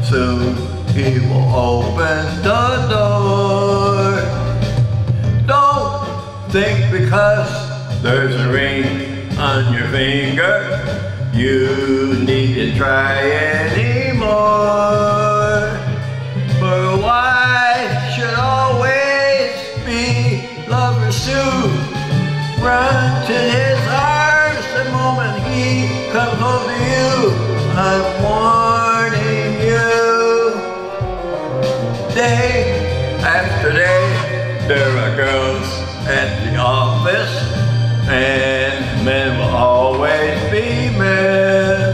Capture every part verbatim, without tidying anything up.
soon he will open the door. Don't think because there's a ring on your finger, you need to try anymore. For a wife should always be lovers too. Run to his arms the moment he comes home to you. I'm warning you. Day after day, there are girls at the office, and men will always be men.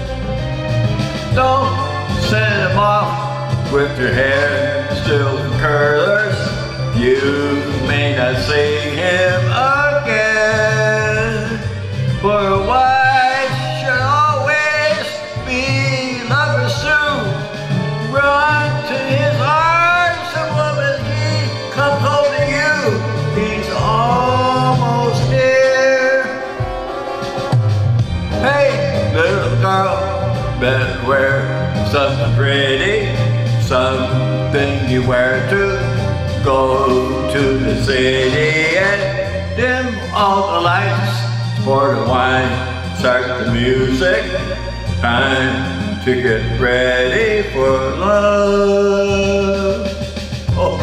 Don't send him off with your hair still in curlers. You may not see him again. For a wife should always be lovers too. Run to his arms the moment he comes home to you. He's almost here. Hey, little girl, better wear something pretty, something you wear to go to the city, and dim all the lights for the wine, start the music, time to get ready for love. Oh.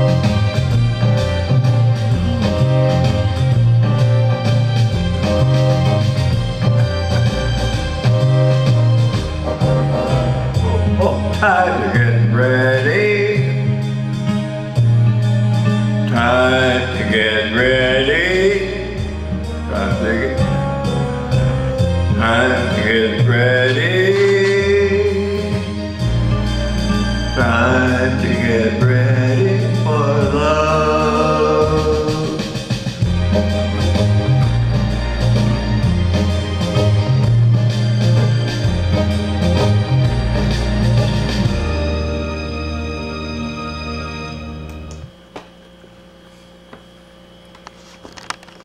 Oh, oh, time to get ready. Time to get ready. Time to get, time to get ready.